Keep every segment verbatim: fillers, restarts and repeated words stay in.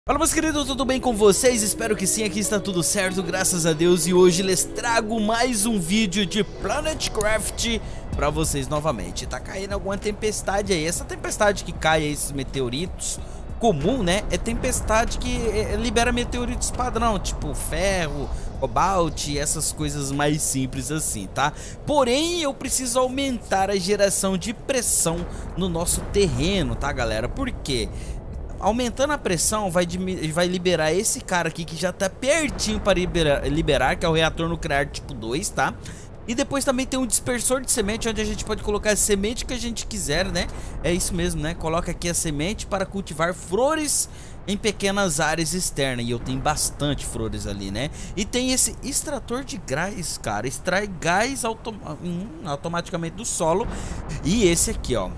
Fala, meus queridos, tudo bem com vocês? Espero que sim, aqui está tudo certo, graças a Deus. E hoje lhes trago mais um vídeo de PlanetCraft pra vocês novamente. Tá caindo alguma tempestade aí. Essa tempestade que cai aí, esses meteoritos comum, né? É tempestade que é, libera meteoritos padrão, tipo ferro, cobalto, essas coisas mais simples assim, tá? Porém, eu preciso aumentar a geração de pressão no nosso terreno, tá, galera? Por quê? Aumentando a pressão vai, vai liberar esse cara aqui que já tá pertinho para liberar, liberar, que é o reator nuclear tipo dois, tá? E depois também tem um dispersor de semente, onde a gente pode colocar a semente que a gente quiser, né? É isso mesmo, né? Coloca aqui a semente para cultivar flores em pequenas áreas externas. E eu tenho bastante flores ali, né? E tem esse extrator de gás, cara. Extrai gás autom hum, automaticamente do solo. E esse aqui, ó,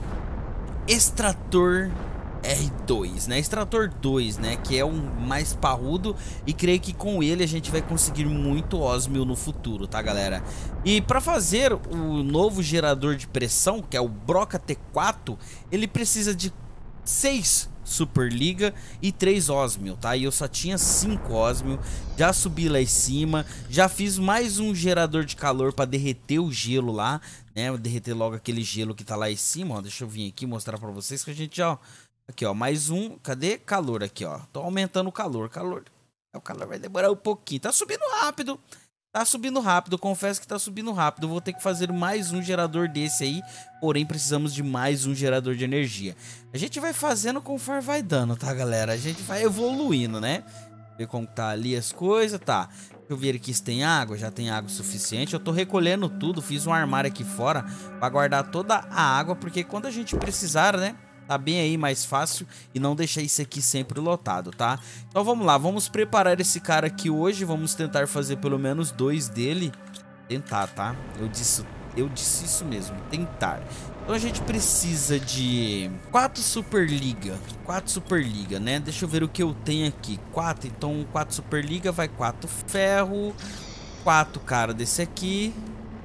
extrator R dois, né? Extrator dois, né? Que é um mais parrudo. E creio que com ele a gente vai conseguir muito ósmio no futuro, tá, galera? E para fazer o novo gerador de pressão, que é o Broca T quatro, ele precisa de seis Superliga e três ósmio, tá? E eu só tinha cinco ósmio. Já subi lá em cima. Já fiz mais um gerador de calor para derreter o gelo lá, né? Derreter logo aquele gelo que tá lá em cima, ó. Deixa eu vir aqui mostrar para vocês que a gente já... Aqui, ó, mais um. Cadê? Calor aqui, ó. Tô aumentando o calor. Calor. O calor vai demorar um pouquinho. Tá subindo rápido. Tá subindo rápido. Confesso que tá subindo rápido. Vou ter que fazer mais um gerador desse aí. Porém, precisamos de mais um gerador de energia. A gente vai fazendo conforme vai dando, tá, galera? A gente vai evoluindo, né? Ver como tá ali as coisas. Tá. Deixa eu ver aqui se tem água. Já tem água suficiente. Eu tô recolhendo tudo. Fiz um armário aqui fora pra guardar toda a água. Porque quando a gente precisar, né? Tá bem aí mais fácil e não deixar isso aqui sempre lotado, tá? Então vamos lá, vamos preparar esse cara aqui hoje. Vamos tentar fazer pelo menos dois dele. Tentar, tá? Eu disse, eu disse isso mesmo, tentar. Então a gente precisa de quatro Superliga. Quatro Superliga, né? Deixa eu ver o que eu tenho aqui. Quatro, então quatro Superliga vai quatro ferro. Quatro cara desse aqui.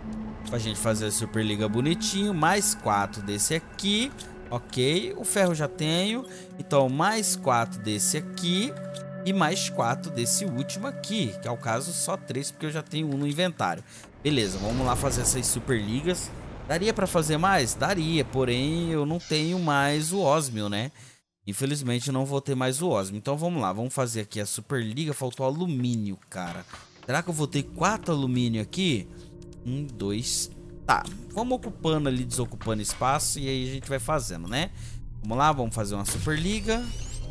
Pra gente fazer a Superliga bonitinho. Mais quatro desse aqui. Ok, o ferro já tenho. Então mais quatro desse aqui. E mais quatro desse último aqui, que é o caso só três, porque eu já tenho um no inventário. Beleza, vamos lá fazer essas superligas. Daria pra fazer mais? Daria, porém eu não tenho mais o ósmio, né? Infelizmente não vou ter mais o ósmio. Então vamos lá, vamos fazer aqui a superliga. Faltou alumínio, cara. Será que eu vou ter quatro alumínio aqui? Um, dois, tá, vamos ocupando ali, desocupando espaço. E aí a gente vai fazendo, né? Vamos lá, vamos fazer uma superliga.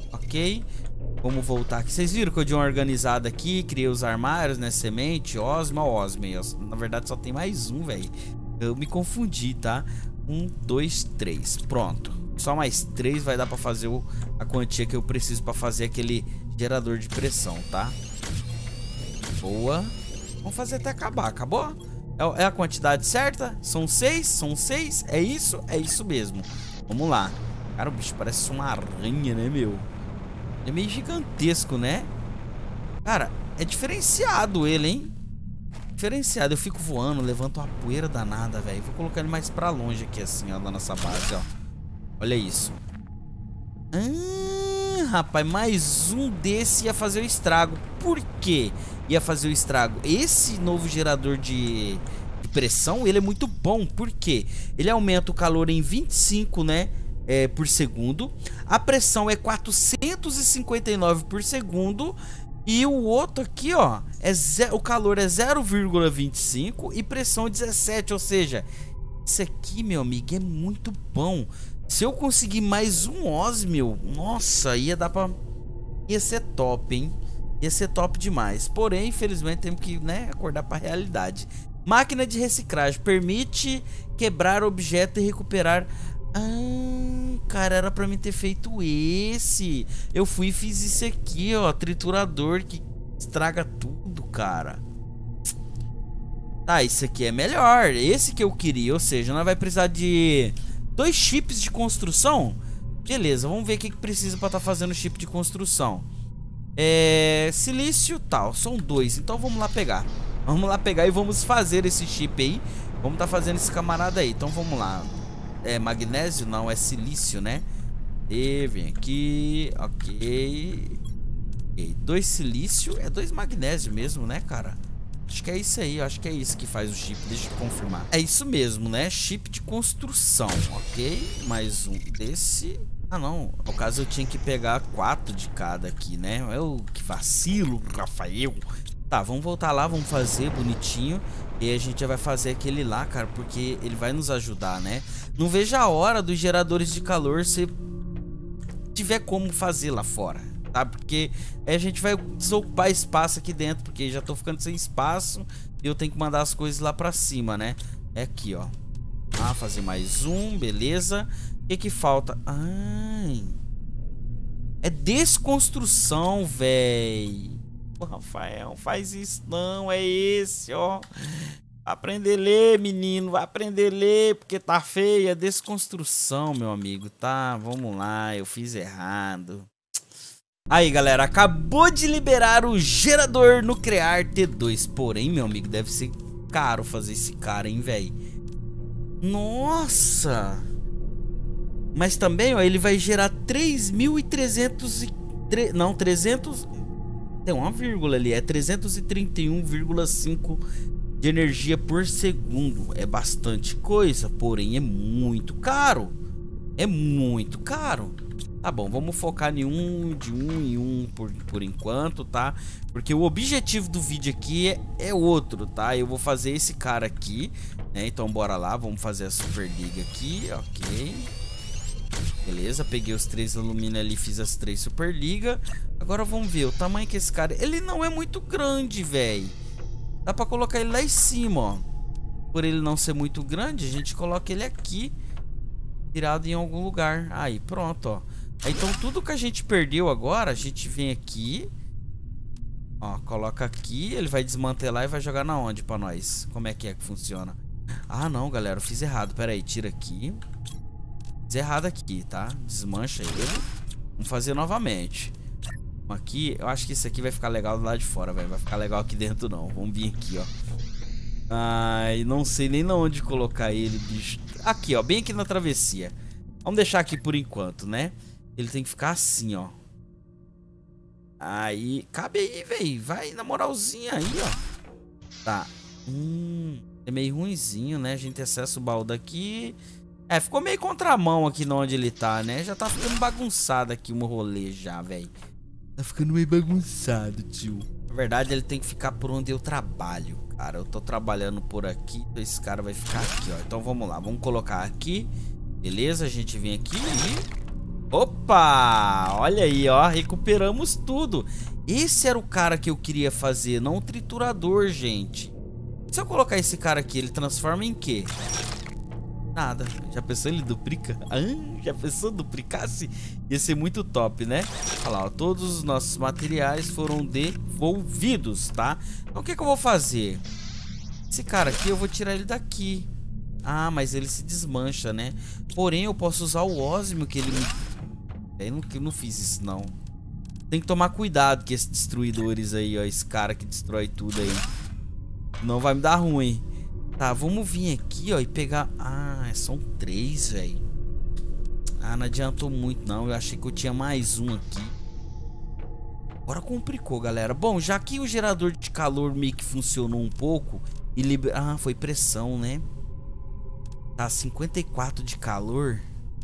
Ok. Vamos voltar aqui. Vocês viram que eu dei uma organizada aqui. Criei os armários, né? Semente, ósmio, ósmio. Na verdade só tem mais um, velho. Eu me confundi, tá? Um, dois, três. Pronto. Só mais três vai dar pra fazer o, a quantia que eu preciso pra fazer aquele gerador de pressão, tá? Boa. Vamos fazer até acabar. Acabou? É a quantidade certa? São seis? São seis? É isso? É isso mesmo. Vamos lá. Cara, o bicho parece uma aranha, né, meu? É meio gigantesco, né? Cara, é diferenciado ele, hein? Diferenciado. Eu fico voando, levanto uma poeira danada, velho. Vou colocar ele mais pra longe aqui, assim, ó, da nossa base, ó. Olha isso. Ah, rapaz, mais um desse ia fazer o estrago. Por quê? Ia fazer o estrago. Esse novo gerador de, de pressão, ele é muito bom. Por quê? Ele aumenta o calor em vinte e cinco, né, é, por segundo. A pressão é quatrocentos e cinquenta e nove por segundo. E o outro aqui, ó, é zero, o calor é zero vírgula vinte e cinco e pressão dezessete. Ou seja, isso aqui, meu amigo, é muito bom. Se eu conseguir mais um ósmio, nossa, ia dar pra... Ia ser top, hein? Ia ser top demais. Porém, infelizmente, temos que, né, acordar para a realidade. Máquina de reciclagem. Permite quebrar objeto e recuperar... Ah, cara, era para mim ter feito esse. Eu fui e fiz isso aqui, ó. Triturador que estraga tudo, cara. Tá, isso aqui é melhor. Esse que eu queria. Ou seja, nós vai precisar de dois chips de construção. Beleza, vamos ver o que, que precisa para estar tá fazendo o chip de construção. É, silício tal, são dois. Então vamos lá pegar. Vamos lá pegar e vamos fazer esse chip aí. Vamos estar tá fazendo esse camarada aí. Então vamos lá. É magnésio? Não, é silício, né? E vem aqui. Ok. dois silício. É dois magnésio mesmo, né, cara? Acho que é isso aí, acho que é isso que faz o chip. Deixa eu confirmar. É isso mesmo, né? Chip de construção, ok? Mais um desse. Ah, não. No caso, eu tinha que pegar quatro de cada aqui, né? Eu que vacilo, Rafael. Tá, vamos voltar lá, vamos fazer bonitinho. E aí a gente já vai fazer aquele lá, cara, porque ele vai nos ajudar, né? Não vejo a hora dos geradores de calor se tiver como fazer lá fora, tá? Porque aí a gente vai desocupar espaço aqui dentro, porque já tô ficando sem espaço e eu tenho que mandar as coisas lá pra cima, né? É aqui, ó. Ah, fazer mais um, beleza. O que que falta? Ai, é desconstrução, véi. Pô, Rafael, faz isso não, é esse, ó. Vai aprender a ler, menino, vai aprender a ler, porque tá feia. Desconstrução, meu amigo, tá? Vamos lá, eu fiz errado. Aí, galera, acabou de liberar o gerador nuclear T dois. Porém, meu amigo, deve ser caro fazer esse cara, hein, velho? Nossa! Mas também, ó, ele vai gerar três mil e trezentos e... Não, trezentos... Tem uma vírgula ali, é trezentos e trinta e um vírgula cinco de energia por segundo. É bastante coisa, porém é muito caro. É muito caro. Tá bom, vamos focar em um, de um em um por, por enquanto, tá? Porque o objetivo do vídeo aqui é, é outro, tá? Eu vou fazer esse cara aqui, né? Então bora lá, vamos fazer a Superliga aqui, ok. Beleza, peguei os três alumínio ali, fiz as três Superliga. Agora vamos ver o tamanho que esse cara... Ele não é muito grande, velho. Dá pra colocar ele lá em cima, ó. Por ele não ser muito grande, a gente coloca ele aqui, tirado em algum lugar. Aí, pronto, ó. Então tudo que a gente perdeu agora, a gente vem aqui, ó, coloca aqui. Ele vai desmantelar e vai jogar na onde pra nós? Como é que é que funciona? Ah, não, galera, eu fiz errado. Pera aí, tira aqui. Fiz errado aqui, tá? Desmancha ele. Vamos fazer novamente. Aqui, eu acho que esse aqui vai ficar legal do lado de fora, velho. Vai ficar legal aqui dentro, não. Vamos vir aqui, ó. Ai, não sei nem onde colocar ele, bicho. Aqui, ó, bem aqui na travessia. Vamos deixar aqui por enquanto, né? Ele tem que ficar assim, ó. Aí, cabe aí, velho. Vai na moralzinha aí, ó. Tá. Hum, é meio ruinzinho, né? A gente acessa o baú daqui. É, ficou meio contramão aqui onde ele tá, né? Já tá ficando bagunçado aqui um rolê já, velho. Tá ficando meio bagunçado, tio. Na verdade, ele tem que ficar por onde eu trabalho, cara. Eu tô trabalhando por aqui, então esse cara vai ficar aqui, ó. Então vamos lá, vamos colocar aqui. Beleza, a gente vem aqui e... Opa! Olha aí, ó. Recuperamos tudo. Esse era o cara que eu queria fazer, não o triturador, gente. Se eu colocar esse cara aqui, ele transforma em quê? Nada. Já pensou ele duplica? Ah, já pensou duplicasse? Ia ser muito top, né? Olha lá, ó, todos os nossos materiais foram devolvidos, tá? Então o que que eu vou fazer? Esse cara aqui, eu vou tirar ele daqui. Ah, mas ele se desmancha, né? Porém, eu posso usar o ósmio que ele me... Eu não, eu não fiz isso, não. Tem que tomar cuidado com esses destruidores aí, ó. Esse cara que destrói tudo aí. Não vai me dar ruim. Tá, vamos vir aqui, ó, e pegar... Ah, são três, velho. Ah, não adiantou muito, não. Eu achei que eu tinha mais um aqui. Agora complicou, galera. Bom, já que o gerador de calor meio que funcionou um pouco... E liber... Ah, foi pressão, né? Tá, cinquenta e quatro de calor.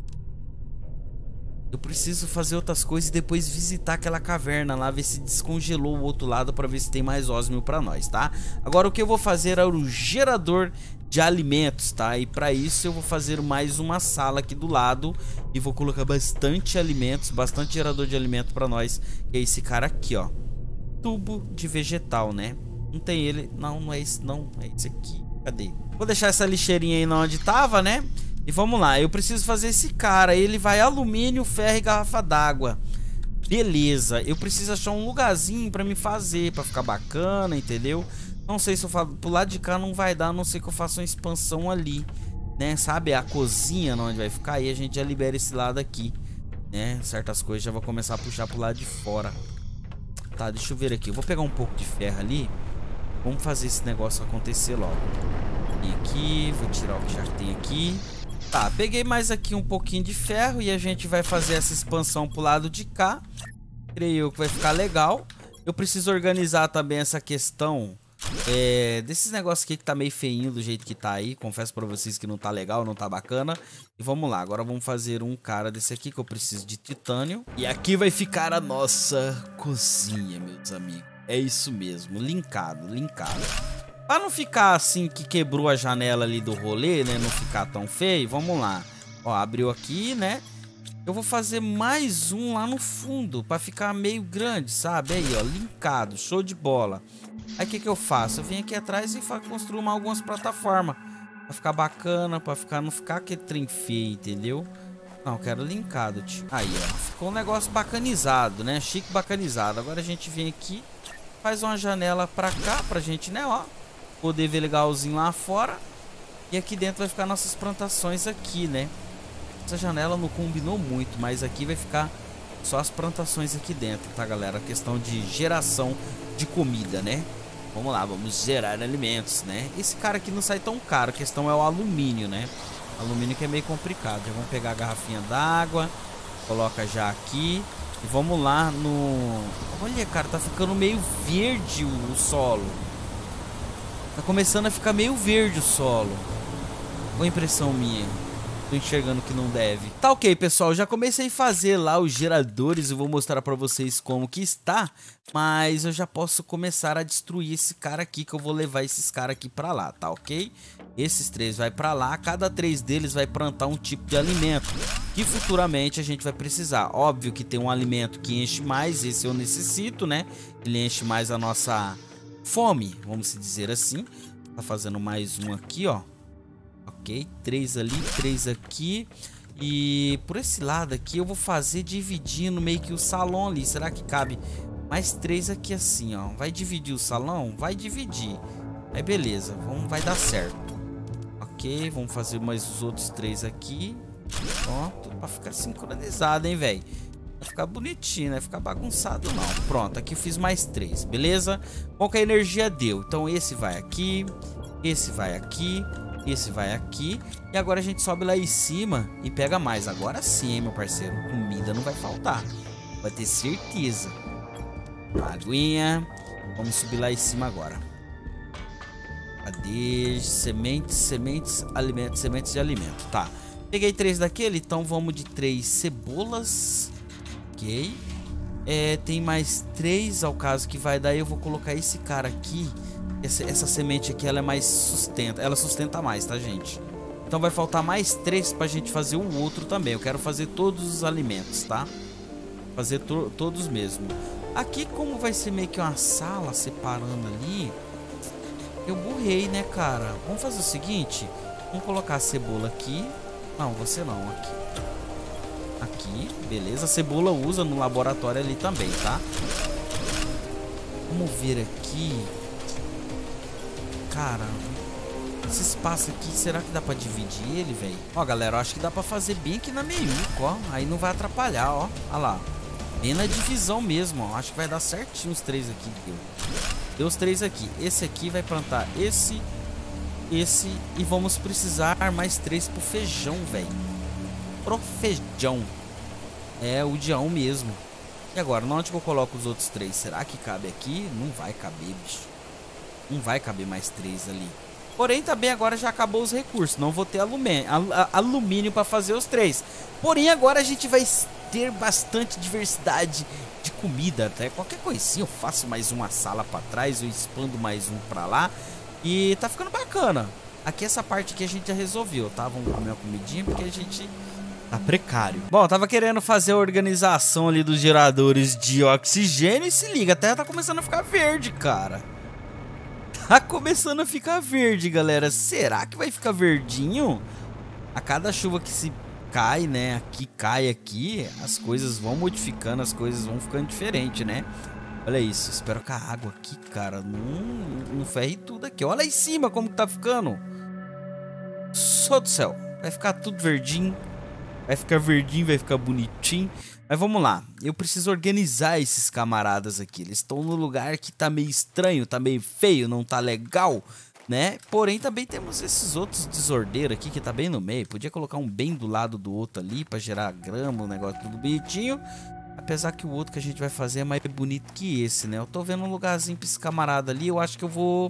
Eu preciso fazer outras coisas e depois visitar aquela caverna lá, ver se descongelou o outro lado pra ver se tem mais ósmio pra nós, tá? Agora o que eu vou fazer é o gerador de alimentos, tá? E pra isso eu vou fazer mais uma sala aqui do lado e vou colocar bastante alimentos, bastante gerador de alimento pra nós, que é esse cara aqui, ó. Tubo de vegetal, né? Não tem ele, não, não é esse não, é esse aqui. Cadê? Vou deixar essa lixeirinha aí onde tava, né? E vamos lá, eu preciso fazer esse cara. Ele vai alumínio, ferro e garrafa d'água. Beleza, eu preciso achar um lugarzinho pra me fazer, pra ficar bacana, entendeu? Não sei se eu falo, pro lado de cá não vai dar, a não ser que eu faça uma expansão ali, né? Sabe, a cozinha onde vai ficar, aí a gente já libera esse lado aqui, né? Certas coisas já vou começar a puxar pro lado de fora. Tá, deixa eu ver aqui, eu vou pegar um pouco de ferro ali. Vamos fazer esse negócio acontecer logo. E aqui, vou tirar o que já tem aqui. Tá, peguei mais aqui um pouquinho de ferro e a gente vai fazer essa expansão pro lado de cá. Creio que vai ficar legal. Eu preciso organizar também essa questão é, desses negócios aqui que tá meio feinho do jeito que tá aí. Confesso pra vocês que não tá legal, não tá bacana. E vamos lá, agora vamos fazer um cara desse aqui que eu preciso de titânio. E aqui vai ficar a nossa cozinha, meus amigos. É isso mesmo, linkado, linkado. Pra não ficar assim que quebrou a janela ali do rolê, né? Não ficar tão feio, vamos lá. Ó, abriu aqui, né? Eu vou fazer mais um lá no fundo, pra ficar meio grande, sabe? Aí, ó, linkado, show de bola. Aí, o que que eu faço? Eu venho aqui atrás e construo uma, algumas plataformas. Pra ficar bacana, pra ficar, não ficar aquele trem feio, entendeu? Não, eu quero linkado, tio. Aí, ó, ficou um negócio bacanizado, né? Chique bacanizado. Agora a gente vem aqui, faz uma janela pra cá, pra gente, né, ó, poder ver legalzinho lá fora. E aqui dentro vai ficar nossas plantações aqui, né? Essa janela não combinou muito, mas aqui vai ficar só as plantações aqui dentro, tá, galera? A questão de geração de comida, né? Vamos lá, vamos gerar alimentos, né? Esse cara aqui não sai tão caro, a questão é o alumínio, né? Alumínio que é meio complicado. Já vamos pegar a garrafinha d'água, coloca já aqui e vamos lá no... Olha, cara, tá ficando meio verde o solo. Tá começando a ficar meio verde o solo. Boa impressão minha. Tô enxergando que não deve. Tá ok, pessoal, já comecei a fazer lá os geradores. Eu vou mostrar pra vocês como que está. Mas eu já posso começar a destruir esse cara aqui, que eu vou levar esses caras aqui pra lá, tá ok? Esses três vai pra lá. Cada três deles vai plantar um tipo de alimento que futuramente a gente vai precisar. Óbvio que tem um alimento que enche mais. Esse eu necessito, né? Ele enche mais a nossa fome, vamos dizer assim. Tá fazendo mais um aqui, ó. Ok, três ali, três aqui. E por esse lado aqui eu vou fazer dividindo meio que o salão ali. Será que cabe mais três aqui assim, ó? Vai dividir o salão? Vai dividir. Aí beleza, vamos, vai dar certo. Ok, vamos fazer mais os outros três aqui. Pronto, pra ficar sincronizado, hein, velho? Vai ficar bonitinho, não vai ficar bagunçado não. Pronto, aqui eu fiz mais três, beleza? Qual que a energia deu? Então esse vai aqui, esse vai aqui, esse vai aqui. E agora a gente sobe lá em cima e pega mais. Agora sim, hein, meu parceiro. Comida não vai faltar. Vai ter certeza. Aguinha. Vamos subir lá em cima agora. Cadê? Sementes, sementes, alimentos, sementes de alimento. Tá. Peguei três daquele, então vamos de três cebolas. Ok. É, tem mais três ao caso que vai dar. Eu vou colocar esse cara aqui. Essa, essa semente aqui, ela é mais sustenta. Ela sustenta mais, tá, gente? Então vai faltar mais três pra gente fazer o outro também. Eu quero fazer todos os alimentos, tá? Fazer to todos mesmo. Aqui, como vai ser meio que uma sala separando ali, eu burrei, né, cara? Vamos fazer o seguinte. Vamos colocar a cebola aqui. Não, você não, aqui. Aqui, beleza. A cebola usa no laboratório ali também, tá? Vamos ver aqui. Cara, esse espaço aqui, será que dá pra dividir ele, velho? Ó, galera, eu acho que dá pra fazer bem aqui na meiuca, ó. Aí não vai atrapalhar, ó. Olha lá. Bem na divisão mesmo, ó. Acho que vai dar certinho os três aqui. Deu, deu os três aqui. Esse aqui vai plantar esse, esse. E vamos precisar mais três pro feijão, velho. Pro feijão. É, o dião mesmo. E agora, onde que eu coloco os outros três? Será que cabe aqui? Não vai caber, bicho. Não vai caber mais três ali. Porém, também agora já acabou os recursos. Não vou ter alumínio, alumínio para fazer os três. Porém, agora a gente vai ter bastante diversidade de comida. Até qualquer coisinha eu faço mais uma sala para trás. Eu expando mais um para lá. E tá ficando bacana. Aqui essa parte aqui a gente já resolveu, tá? Vamos comer uma comidinha porque a gente tá precário. Bom, eu tava querendo fazer a organização ali dos geradores de oxigênio. E se liga, a terra tá começando a ficar verde, cara. Tá começando a ficar verde, galera. Será que vai ficar verdinho? A cada chuva que se cai, né? Aqui cai aqui, as coisas vão modificando, as coisas vão ficando diferentes, né? Olha isso. Espero que a água aqui, cara, não, não ferre tudo aqui. Olha aí em cima como que tá ficando. Só do céu. Vai ficar tudo verdinho. Vai ficar verdinho, vai ficar bonitinho. Mas vamos lá, eu preciso organizar esses camaradas aqui. Eles estão no lugar que tá meio estranho, tá meio feio, não tá legal, né? Porém, também temos esses outros desordeiros aqui que tá bem no meio. Podia colocar um bem do lado do outro ali pra gerar grama, um negócio tudo bonitinho. Apesar que o outro que a gente vai fazer é mais bonito que esse, né? Eu tô vendo um lugarzinho pra esse camarada ali. Eu acho que eu vou...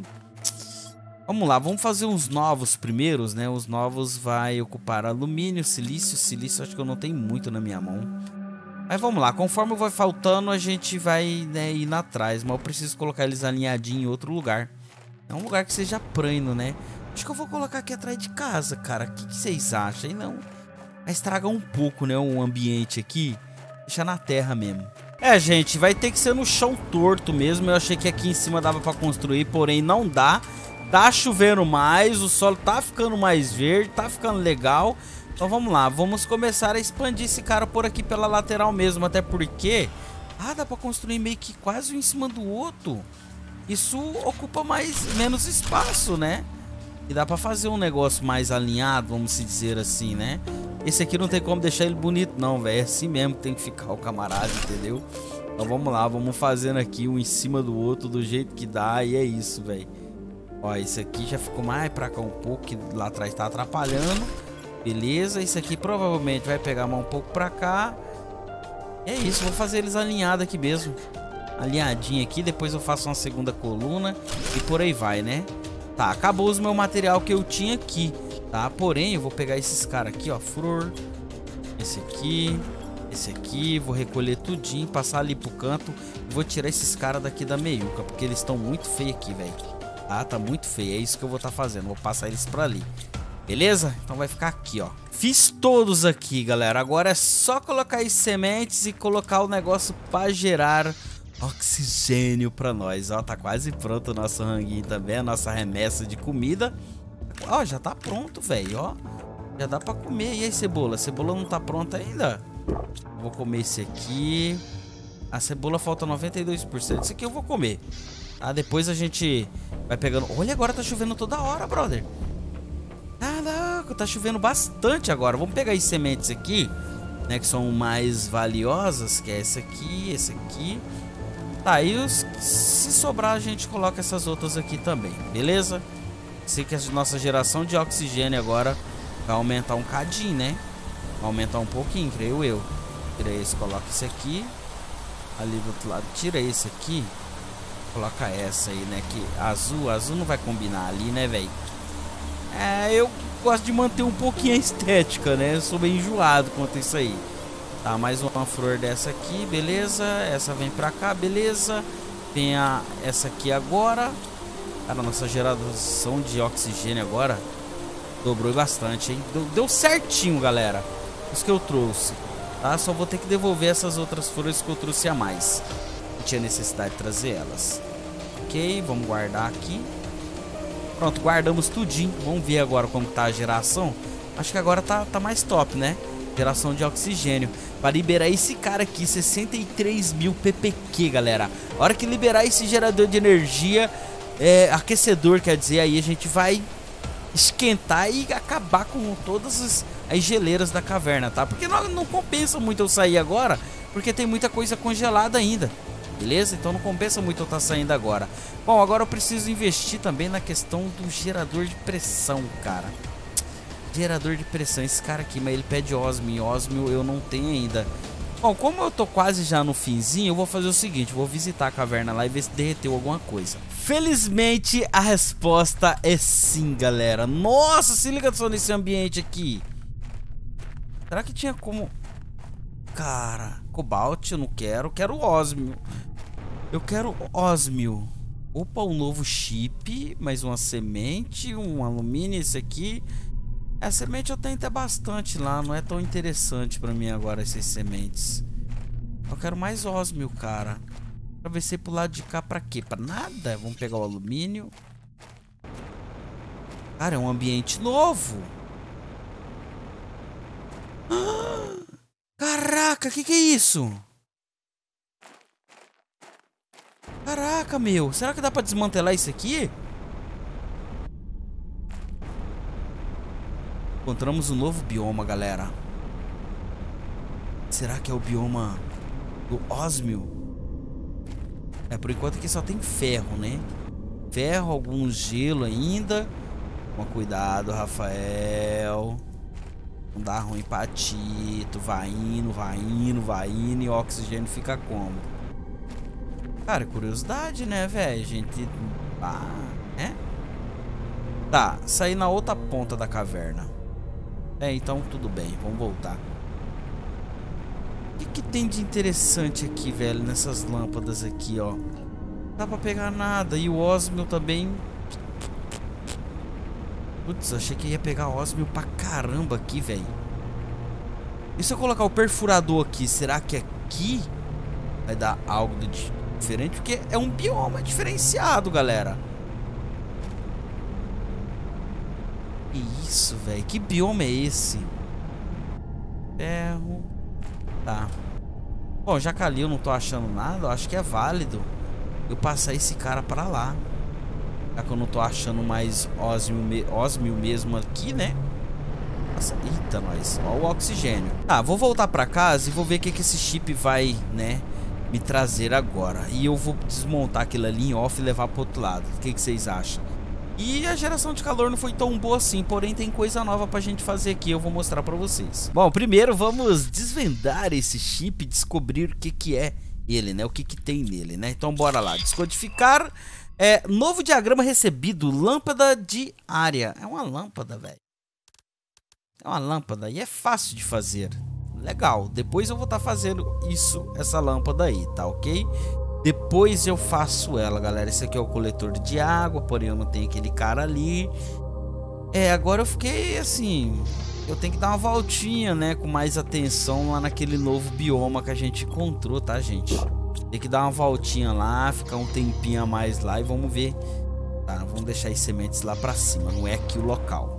Vamos lá, vamos fazer uns novos primeiros, né? Os novos vai ocupar alumínio, silício. Silício acho que eu não tenho muito na minha mão. Mas vamos lá, conforme vai faltando a gente vai, né, indo atrás. Mas eu preciso colocar eles alinhadinhos em outro lugar. É um lugar que seja plano, né? Acho que eu vou colocar aqui atrás de casa, cara. O que, que vocês acham? E não... Vai estragar um pouco, né, o ambiente aqui. Deixa na terra mesmo. É, gente, vai ter que ser no chão torto mesmo. Eu achei que aqui em cima dava pra construir, porém não dá. Tá chovendo mais, o solo tá ficando mais verde, tá ficando legal. Então vamos lá, vamos começar a expandir esse cara por aqui pela lateral mesmo. Até porque... Ah, dá pra construir meio que quase um em cima do outro. Isso ocupa mais, menos espaço, né? E dá pra fazer um negócio mais alinhado, vamos se dizer assim, né? Esse aqui não tem como deixar ele bonito não, velho. É assim mesmo que tem que ficar o camarada, entendeu? Então vamos lá, vamos fazendo aqui um em cima do outro do jeito que dá. E é isso, velho. Ó, esse aqui já ficou mais pra cá um pouco, que lá atrás tá atrapalhando. Beleza, esse aqui provavelmente vai pegar mais um pouco pra cá. É isso, vou fazer eles alinhados aqui mesmo. Alinhadinho aqui, depois eu faço uma segunda coluna e por aí vai, né? Tá, acabou os meu material que eu tinha aqui, tá? Porém, eu vou pegar esses caras aqui, ó, flor. Esse aqui, esse aqui, vou recolher tudinho, passar ali pro canto. E vou tirar esses caras daqui da meiuca, porque eles estão muito feios aqui, velho. Tá, tá muito feio, é isso que eu vou estar tá fazendo. Vou passar eles pra ali. Beleza? Então vai ficar aqui, ó. Fiz todos aqui, galera. Agora é só colocar as sementes e colocar o negócio pra gerar oxigênio pra nós. Ó, tá quase pronto o nosso ranguinho também. A nossa remessa de comida. Ó, já tá pronto, velho, ó. Já dá pra comer. E aí, cebola? A cebola não tá pronta ainda? Vou comer esse aqui. A cebola falta noventa e dois por cento. Esse aqui eu vou comer. Tá, depois a gente vai pegando... Olha, agora tá chovendo toda hora, brother. Caraca, tá chovendo bastante agora. Vamos pegar as sementes aqui, né, que são mais valiosas, que é esse aqui, esse aqui. Tá, e os, se sobrar a gente coloca essas outras aqui também, beleza? Sei que a nossa geração de oxigênio agora vai aumentar um cadinho, né? Vai aumentar um pouquinho, creio eu. Tira esse, coloca esse aqui. Ali do outro lado, tira esse aqui. Coloca essa aí, né? Que azul, azul não vai combinar ali, né, velho? É, eu gosto de manter um pouquinho a estética, né? Eu sou bem enjoado quanto a isso aí. Tá, mais uma flor dessa aqui, beleza. Essa vem pra cá, beleza. Tem a, essa aqui agora. Cara, nossa geração de oxigênio agora dobrou bastante, hein? Deu, deu certinho, galera. Isso que eu trouxe, tá? Só vou ter que devolver essas outras flores que eu trouxe a mais. Não tinha necessidade de trazer elas. Ok, vamos guardar aqui. Pronto, guardamos tudinho. Vamos ver agora como tá a geração. Acho que agora tá, tá mais top, né? Geração de oxigênio. Para liberar esse cara aqui, sessenta e três mil P P Q, galera. A hora que liberar esse gerador de energia, é, aquecedor, quer dizer, aí a gente vai esquentar e acabar com todas as, as geleiras da caverna, tá? Porque não, não compensa muito eu sair agora, porque tem muita coisa congelada ainda. Beleza? Então não compensa muito eu estar saindo agora. Bom, agora eu preciso investir também na questão do gerador de pressão, cara. Gerador de pressão, esse cara aqui, mas ele pede ósmio. Ósmio eu não tenho ainda. Bom, como eu tô quase já no finzinho, eu vou fazer o seguinte. Vou visitar a caverna lá e ver se derreteu alguma coisa. Felizmente a resposta é sim, galera. Nossa, se liga só nesse ambiente aqui. Será que tinha como... Cara, cobalto eu não quero. Quero ósmio. Eu quero ósmio. Opa, um novo chip. Mais uma semente. Um alumínio, esse aqui. A semente eu tenho até bastante lá. Não é tão interessante pra mim agora essas sementes. Eu quero mais ósmio, cara. Pra ver se pro lado de cá pra quê? Pra nada. Vamos pegar o alumínio. Cara, é um ambiente novo. Ah! Caraca, que que é isso? Caraca, meu. Será que dá pra desmantelar isso aqui? Encontramos um novo bioma, galera. Será que é o bioma do ósmio? É, por enquanto aqui só tem ferro, né? Ferro, algum gelo ainda. Toma cuidado, Rafael. Não dá ruim pra Tito. Vai indo, vai indo, vai indo. E o oxigênio fica como? Cara, curiosidade, né, velho? Gente... Ah, é? Tá, sair na outra ponta da caverna. É, então tudo bem. Vamos voltar. O que, que tem de interessante aqui, velho? Nessas lâmpadas aqui, ó. Não dá pra pegar nada. E o Osmio também... Putz, achei que ia pegar Osmio pra caramba aqui, velho. E se eu colocar o perfurador aqui, será que aqui vai dar algo de diferente? Porque é um bioma diferenciado, galera. Que isso, velho? Que bioma é esse? Ferro. Tá. Bom, já que ali eu não tô achando nada, eu acho que é válido eu passar esse cara pra lá. Já que eu não tô achando mais Osmio, Osmio mesmo aqui, né? Nossa, eita, nós. Ó o oxigênio. Tá, vou voltar pra casa e vou ver o que, que esse chip vai, né, me trazer agora. E eu vou desmontar aquilo ali em off e levar pro outro lado. O que, que vocês acham? E a geração de calor não foi tão boa assim, porém tem coisa nova pra gente fazer aqui, eu vou mostrar pra vocês. Bom, primeiro vamos desvendar esse chip e descobrir o que que é ele, né? O que que tem nele, né? Então bora lá, descodificar. É, novo diagrama recebido, lâmpada de área. É uma lâmpada, velho. É uma lâmpada e é fácil de fazer. Legal, depois eu vou estar fazendo isso, essa lâmpada aí, tá ok? Depois eu faço ela, galera. Esse aqui é o coletor de água, porém eu não tenho aquele cara ali. É, agora eu fiquei assim... Eu tenho que dar uma voltinha, né? Com mais atenção lá naquele novo bioma que a gente encontrou, tá, gente? Tem que dar uma voltinha lá, ficar um tempinho a mais lá e vamos ver. Tá, vamos deixar as sementes lá pra cima, não é aqui o local.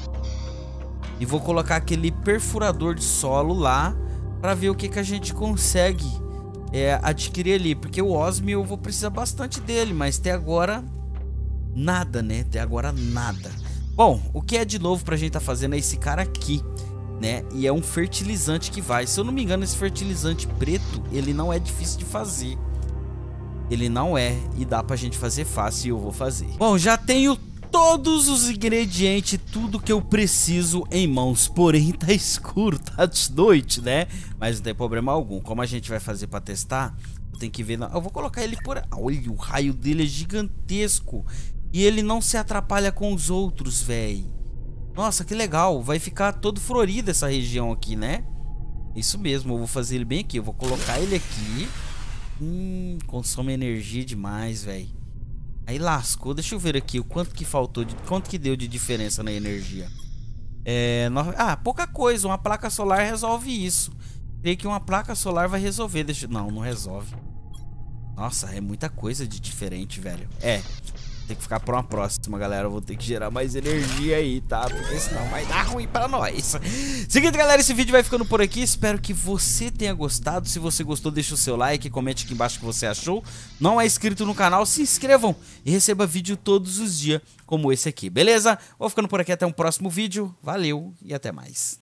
E vou colocar aquele perfurador de solo lá pra ver o que, que a gente consegue é, adquirir ali. Porque o Osmio eu vou precisar bastante dele, mas até agora nada, né? Até agora nada. Bom, o que é de novo pra gente tá fazendo é esse cara aqui, né? E é um fertilizante que vai. Se eu não me engano, esse fertilizante preto, ele não é difícil de fazer. Ele não é. E dá pra gente fazer fácil e eu vou fazer. Bom, já tenho todos os ingredientes, tudo que eu preciso em mãos. Porém, tá escuro, tá de noite, né? Mas não tem problema algum. Como a gente vai fazer pra testar, eu tenho que ver... Eu vou colocar ele por... Olha, o raio dele é gigantesco. E ele não se atrapalha com os outros, velho. Nossa, que legal. Vai ficar todo florido essa região aqui, né? Isso mesmo, eu vou fazer ele bem aqui. Eu vou colocar ele aqui. Hum, consome energia demais, velho. Aí lascou. Deixa eu ver aqui o quanto que faltou, de, quanto que deu de diferença na energia. É, no, ah, pouca coisa. Uma placa solar resolve isso. Creio que uma placa solar vai resolver. Deixa, não, não resolve. Nossa, é muita coisa de diferente, velho. É. Tem que ficar pra uma próxima, galera. Eu vou ter que gerar mais energia aí, tá? Porque senão vai dar ruim pra nós. Seguinte, galera, esse vídeo vai ficando por aqui. Espero que você tenha gostado. Se você gostou, deixa o seu like, comente aqui embaixo o que você achou. Não é inscrito no canal, se inscrevam e receba vídeo todos os dias como esse aqui, beleza? Vou ficando por aqui, até um próximo vídeo. Valeu e até mais.